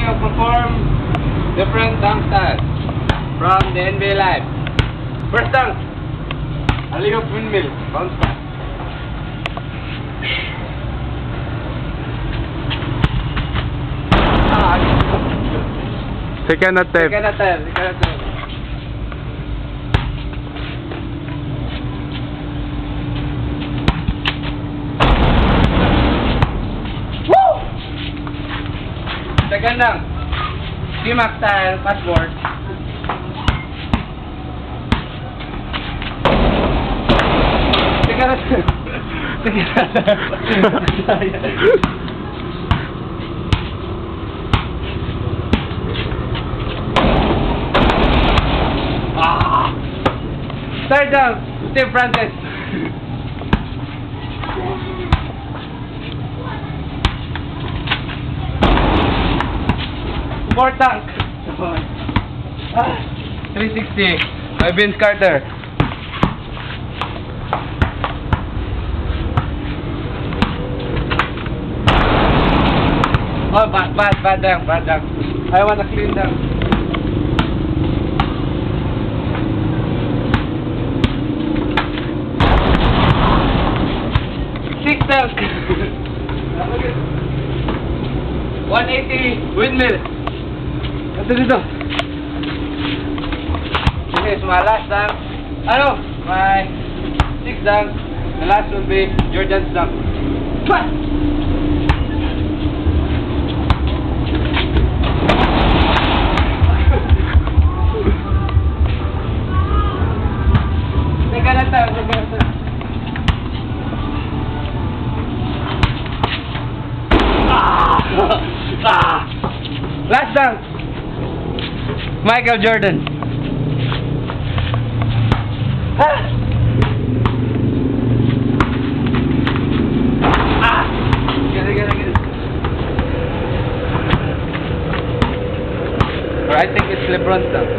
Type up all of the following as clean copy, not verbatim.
you perform different dunk styles from the NBA Live. First dunk, alley-oop windmill, bounce back. Second attempt. Second attempt. Woo! Second dunk, C-Mac style, password. Second attempt. Third down, Steve Francis. Fourth dunk. 360 by Vince Carter. Oh, bad dunk. I want a clean dunk. Six dunk. 180 windmill. Ito. This is my last dunk. My sixth dunk. The last will be Jordan's dunk. Second attempt. Last dunk, Michael Jordan. Get it. Or I think it's LeBron's dunk.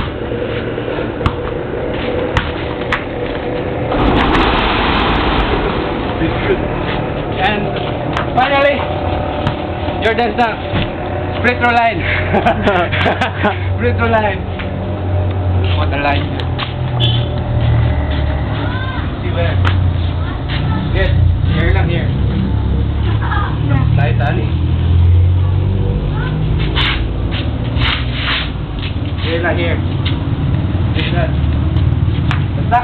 And finally, Jordan's dunk. Free throw line. Free throw line. What the line? See where? Yes. Here lang, here. Slide tali. Here lang, here. Here lang. Basta.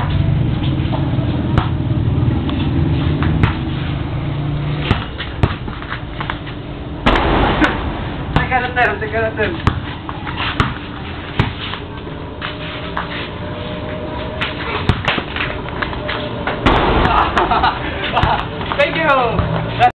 Second attempt. Thank you.